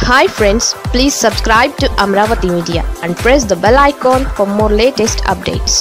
Hi friends, please subscribe to Amravati Media and press the bell icon for more latest updates.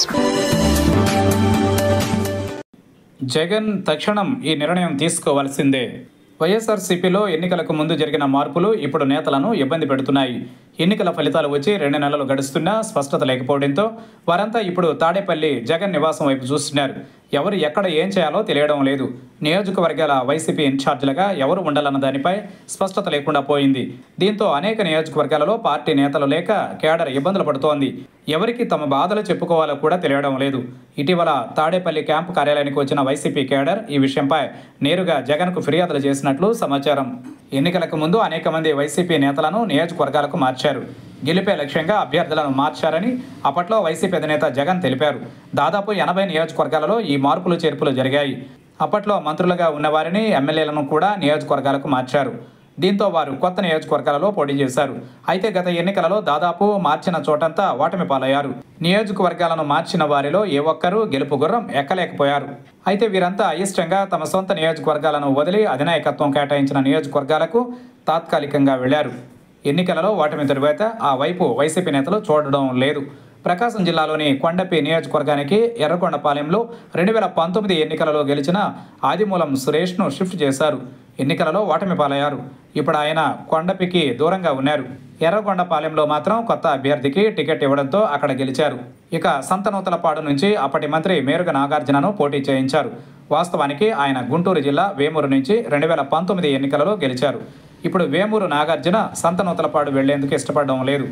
Jagan తక్షణం ఈ నిర్ణయం తీసుకోవాల్సిందే. వైఎస్ఆర్సీపీలో ఎన్నికలకు ముందు జరిగిన మార్పులు ఇప్పుడు నేతలను ఇబ్బంది పెడుతున్నాయి. ఎన్నికల ఫలితాలు వచ్చి 2 నెలలు గడుస్తున్నా స్పష్టత లేకపోవడంతో వారంతా ఇప్పుడు తాడేపల్లి జగన్ నివాసం వైపు చూస్తున్నారు. ఎవరు ఎక్కడ ఏం చేయాలో తెలియడం లేదు. నియోజకవర్గాల వైసీపీ ఇన్ఛార్జీలుగా ఎవరు ఉండాలన్న దానిపై స్పష్టత లేకుండా పోయింది. దీంతో అనేక నియోజకవర్గాలలో పార్టీ నేతలు లేక కేడర్ ఇబ్బందులు పడుతోంది. ఎవరికి తమ బాధలు చెప్పుకోవాలో కూడా తెలియడం లేదు. ఇటీవల తాడేపల్లి క్యాంపు కార్యాలయానికి వచ్చిన వైసీపీ కేడర్ ఈ విషయంపై నేరుగా జగన్కు ఫిర్యాదులు చేసినట్లు సమాచారం. ఎన్నికలకు ముందు అనేక మంది వైసీపీ నేతలను నియోజకవర్గాలకు మార్చారు. గెలిపే లక్ష్యంగా అభ్యర్థులను మార్చారని అప్పట్లో వైసీపీ అధినేత జగన్ తెలిపారు. దాదాపు 80 నియోజకవర్గాలలో ఈ మార్పులు చేర్పులు జరిగాయి. అప్పట్లో మంత్రులుగా ఉన్నవారిని ఎమ్మెల్యేలను కూడా నియోజకవర్గాలకు మార్చారు. దీంతో వారు కొత్త నియోజకవర్గాలలో పోటీ చేశారు. అయితే గత ఎన్నికలలో దాదాపు మార్చిన చోటంతా ఓటమి పాలయ్యారు. నియోజకవర్గాలను మార్చిన వారిలో ఏ ఒక్కరూ గెలుపు గుర్రం ఎక్కలేకపోయారు. అయితే వీరంతా అయిష్టంగా తమ సొంత నియోజకవర్గాలను వదిలి అధినాయకత్వం కేటాయించిన నియోజకవర్గాలకు తాత్కాలికంగా వెళ్లారు. ఎన్నికలలో ఓటమి తరువాత ఆ వైపు వైసీపీ నేతలు చూడడం లేదు. ప్రకాశం జిల్లాలోని కొండపి నియోజకవర్గానికి ఎర్రగొండపాలెంలో 2019 ఎన్నికలలో గెలిచిన ఆదిమూలం సురేష్ను షిఫ్ట్ చేశారు. ఎన్నికలలో ఓటమి పాలయ్యారు. ఇప్పుడు ఆయన కొండపికి దూరంగా ఉన్నారు. ఎర్రగొండపాలెంలో మాత్రం కొత్త అభ్యర్థికి టికెట్ ఇవ్వడంతో అక్కడ గెలిచారు. ఇక సంతనూతలపాడు నుంచి అప్పటి మంత్రి మేరుగ నాగార్జునను పోటీ చేయించారు. వాస్తవానికి ఆయన గుంటూరు జిల్లా వేమూరు నుంచి 2019 ఎన్నికలలో గెలిచారు. ఇప్పుడు వేమూరు నాగార్జున సంతనూతలపాడు వెళ్లేందుకు ఇష్టపడడం లేదు.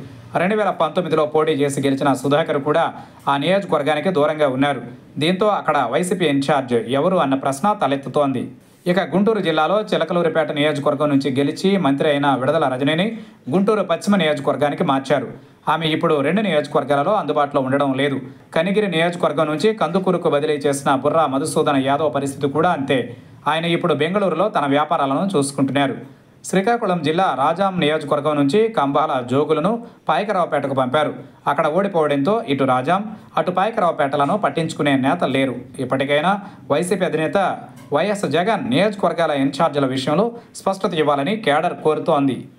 2019లో పోటీ చేసి గెలిచిన సుధాకర్ కూడా ఆ నియోజకవర్గానికి దూరంగా ఉన్నారు. దీంతో అక్కడ వైసీపీ ఇన్ఛార్జ్ ఎవరు అన్న ప్రశ్న తలెత్తుతోంది. ఇక గుంటూరు జిల్లాలో చిలకలూరిపేట నియోజకవర్గం నుంచి గెలిచి మంత్రి అయిన విడదల రజనిని గుంటూరు పశ్చిమ నియోజకవర్గానికి మార్చారు. ఆమె ఇప్పుడు 2 నియోజకవర్గాలలో అందుబాటులో ఉండడం లేదు. కనిగిరి నియోజకవర్గం నుంచి కందుకూరుకు బదిలీ చేసిన బుర్రా మధుసూదన యాదవ్ పరిస్థితి కూడా అంతే. ఆయన ఇప్పుడు బెంగళూరులో తన వ్యాపారాలను చూసుకుంటున్నారు. శ్రీకాకుళం జిల్లా రాజాం నియోజకవర్గం నుంచి కంబాల జోగులను పాయకరావుపేటకు పంపారు. అక్కడ ఓడిపోవడంతో ఇటు రాజాం అటు పాయకరావుపేటలను పట్టించుకునే నేతలు లేరు. ఇప్పటికైనా వైసీపీ అధినేత వైఎస్ జగన్ నియోజకవర్గాల ఇన్ఛార్జీల విషయంలో స్పష్టత ఇవ్వాలని కేడర్ కోరుతోంది.